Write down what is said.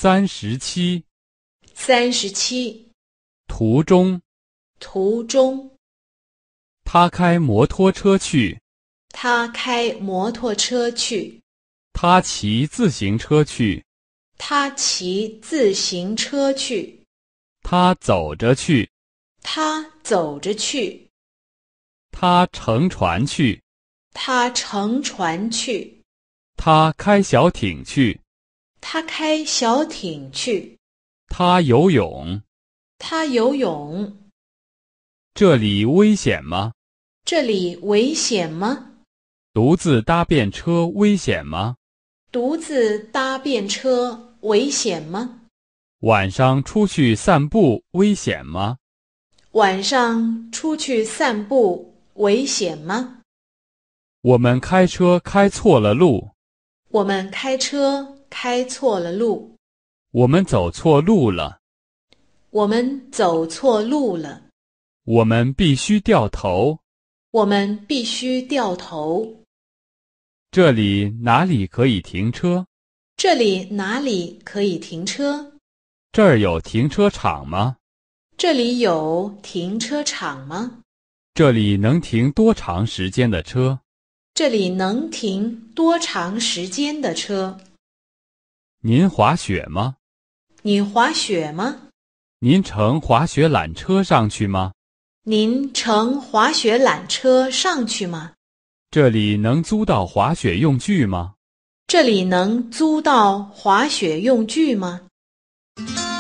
37途中他开摩托车去他开摩托车去他骑自行车去他骑自行车去他走着去他走着去他乘船去他乘船去他开小艇去他开小艇去他游泳他游泳这里危险吗？ 这里危险吗？ 独自搭便车危险吗？ 独自搭便车危险吗？ 晚上出去散步危险吗？ 晚上出去散步危险吗？ 我们开车开错了路。 我们开车开错了路。 我们走错路了。 我们走错路了。 我们必须掉头。 我们必须掉头。 这里哪里可以停车？ 这里哪里可以停车？ 这儿有停车场吗？ 这里有停车场吗？ 这里能停多长时间的车？ 这里能停多长时间的车？ 您滑雪吗？ 你滑雪吗？ 您乘滑雪缆车上去吗？ 您乘滑雪缆车上去吗？ 这里能租到滑雪用具吗？ 这里能租到滑雪用具吗？